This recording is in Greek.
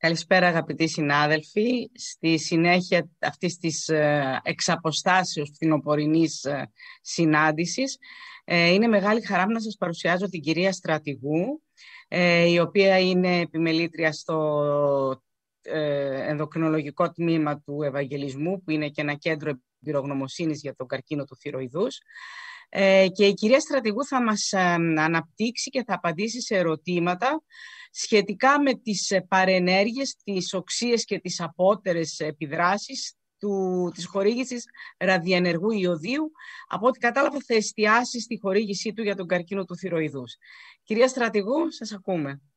Καλησπέρα αγαπητοί συνάδελφοι. Στη συνέχεια αυτής της εξαποστάσεως φθινοπορεινής συνάντησης, είναι μεγάλη χαρά μου να σας παρουσιάζω την κυρία Στρατηγού, η οποία είναι επιμελήτρια στο ενδοκρινολογικό τμήμα του Ευαγγελισμού, που είναι και ένα κέντρο εμπειρογνωμοσύνης για τον καρκίνο του θηροειδούς. Και η κυρία Στρατηγού θα μας αναπτύξει και θα απαντήσει σε ερωτήματα σχετικά με τις παρενέργειες, τις οξείες και τις απότερες επιδράσεις της χορήγησης ραδιενεργού ιωδίου. Από ό,τι κατάλαβα θα εστιάσει στη χορήγησή του για τον καρκίνο του θηροειδούς. Κυρία Στρατηγού, σας ακούμε.